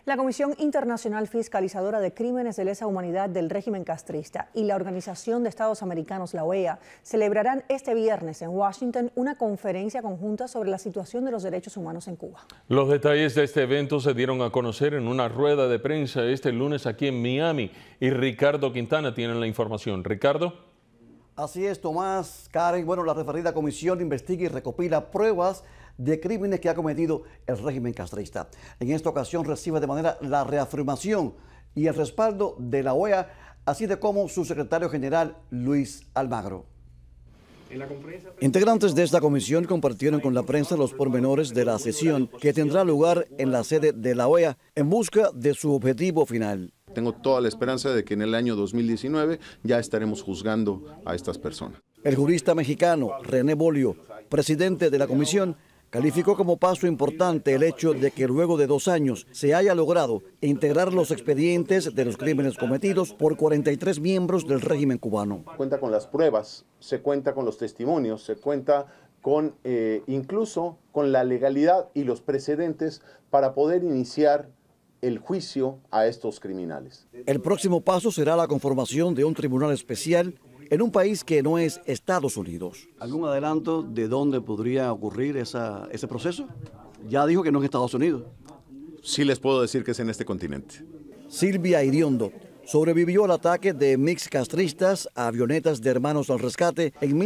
La Comisión Internacional Fiscalizadora de Crímenes de Lesa Humanidad del régimen castrista y la Organización de Estados Americanos, la OEA, celebrarán este viernes en Washington una conferencia conjunta sobre la situación de los derechos humanos en Cuba. Los detalles de este evento se dieron a conocer en una rueda de prensa este lunes aquí en Miami y Ricardo Quintana tiene la información. Ricardo. Así es, Tomás, Karen. Bueno, la referida comisión investiga y recopila pruebas de crímenes que ha cometido el régimen castrista. En esta ocasión recibe de manera la reafirmación y el respaldo de la OEA, así de como su secretario general, Luis Almagro. Integrantes de esta comisión compartieron con la prensa los pormenores de la sesión que tendrá lugar en la sede de la OEA en busca de su objetivo final. Tengo toda la esperanza de que en el año 2019 ya estaremos juzgando a estas personas. El jurista mexicano René Bolio, presidente de la comisión, calificó como paso importante el hecho de que luego de 2 años se haya logrado integrar los expedientes de los crímenes cometidos por 43 miembros del régimen cubano. Cuenta con las pruebas, se cuenta con los testimonios, se cuenta con incluso con la legalidad y los precedentes para poder iniciar el juicio a estos criminales. El próximo paso será la conformación de un tribunal especial en un país que no es Estados Unidos. ¿Algún adelanto de dónde podría ocurrir ese proceso? Ya dijo que no es Estados Unidos. Sí les puedo decir que es en este continente. Silvia Iriondo sobrevivió al ataque de mix castristas a avionetas de Hermanos al Rescate en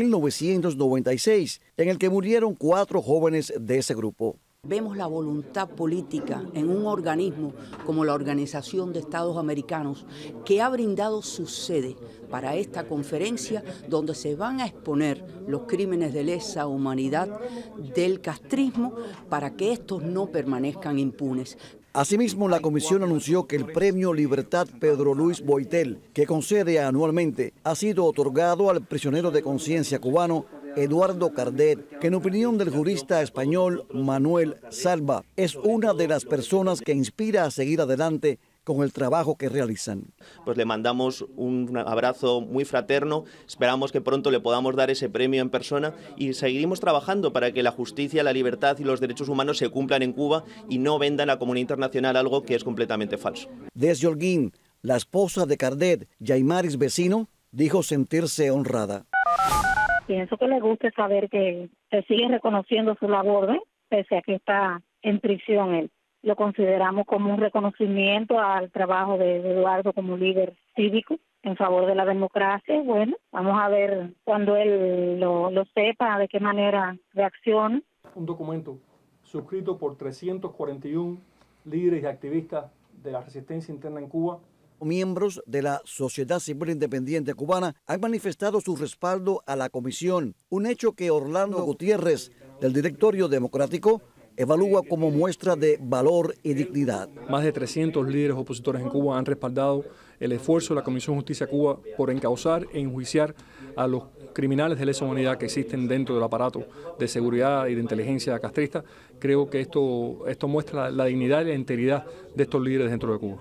1996, en el que murieron 4 jóvenes de ese grupo. Vemos la voluntad política en un organismo como la Organización de Estados Americanos, que ha brindado su sede para esta conferencia donde se van a exponer los crímenes de lesa humanidad del castrismo para que estos no permanezcan impunes. Asimismo, la comisión anunció que el premio Libertad Pedro Luis Boitel, que concede anualmente, ha sido otorgado al prisionero de conciencia cubano Eduardo Cardet, que en opinión del jurista español Manuel Salva, es una de las personas que inspira a seguir adelante con el trabajo que realizan. Pues le mandamos un abrazo muy fraterno, esperamos que pronto le podamos dar ese premio en persona y seguiremos trabajando para que la justicia, la libertad y los derechos humanos se cumplan en Cuba y no vendan a la comunidad internacional algo que es completamente falso. Desde Holguín, la esposa de Cardet, Yaimaris Vecino, dijo sentirse honrada. Pienso que le gusta saber que se sigue reconociendo su labor, pese a que está en prisión él. Lo consideramos como un reconocimiento al trabajo de Eduardo como líder cívico en favor de la democracia. Bueno, vamos a ver cuando él lo sepa, de qué manera reacciona. Un documento suscrito por 341 líderes y activistas de la resistencia interna en Cuba. Miembros de la Sociedad Civil Independiente Cubana han manifestado su respaldo a la comisión, un hecho que Orlando Gutiérrez, del Directorio Democrático, evalúa como muestra de valor y dignidad. Más de 300 líderes opositores en Cuba han respaldado el esfuerzo de la Comisión de Justicia Cuba por encauzar e enjuiciar a los criminales de lesa humanidad que existen dentro del aparato de seguridad y de inteligencia castrista. Creo que esto muestra la dignidad y la integridad de estos líderes dentro de Cuba.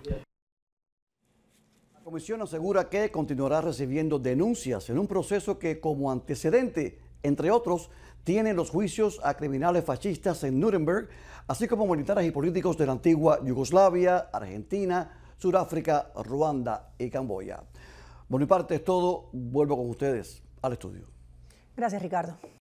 La comisión asegura que continuará recibiendo denuncias en un proceso que como antecedente, entre otros, tiene los juicios a criminales fascistas en Nuremberg, así como militares y políticos de la antigua Yugoslavia, Argentina, Sudáfrica, Ruanda y Camboya. Por mi parte es todo, vuelvo con ustedes al estudio. Gracias, Ricardo.